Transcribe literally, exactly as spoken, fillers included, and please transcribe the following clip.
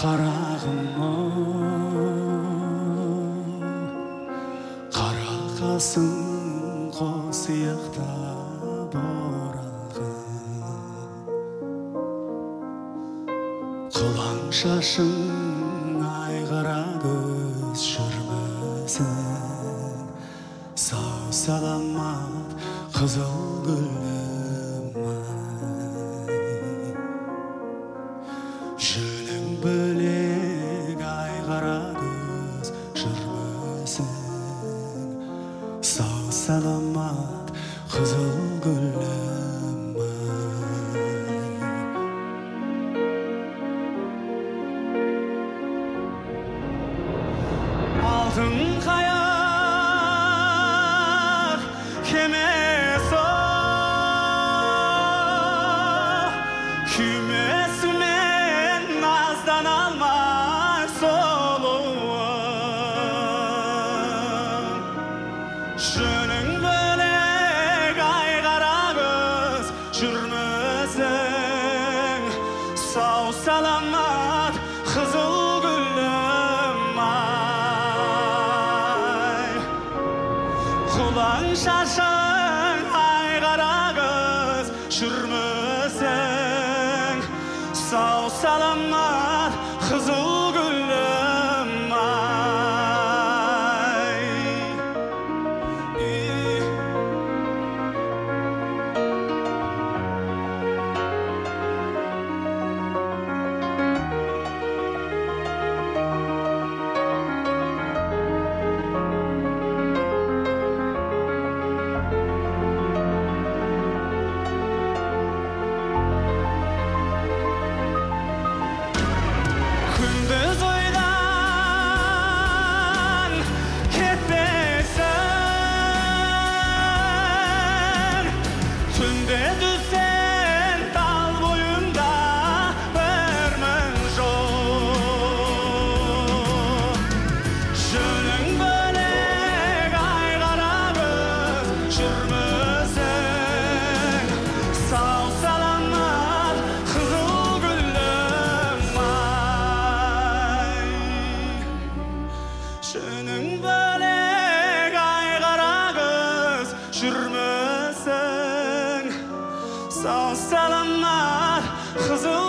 Қара қасың қосияқтап оралған, құлан шашың айқара көз жүрмісің, сау саламат қызыл гүлім ай. Жөнің бөлек айқара көз жүрмісің, сау саламат қызыл гүлім ай. Алтын қайық кемесі күймесімен наздан алмай солуын. Жөнің бөлек айқара көз жүрмісің, сау саламат қызыл гүлім ай. Құлан шашың айқара көз жүрмісің, сау саламат қызыл гүлім ай. Күндіз ойдан кетпесін, түнде түсен тал бойында бір мың жол. Жөнің бөлек айқара көз жүрмісің, сау саламат қызыл гүлім ай. Жөнің бөлек айқара көз жүрмісің, сау саламат қызыл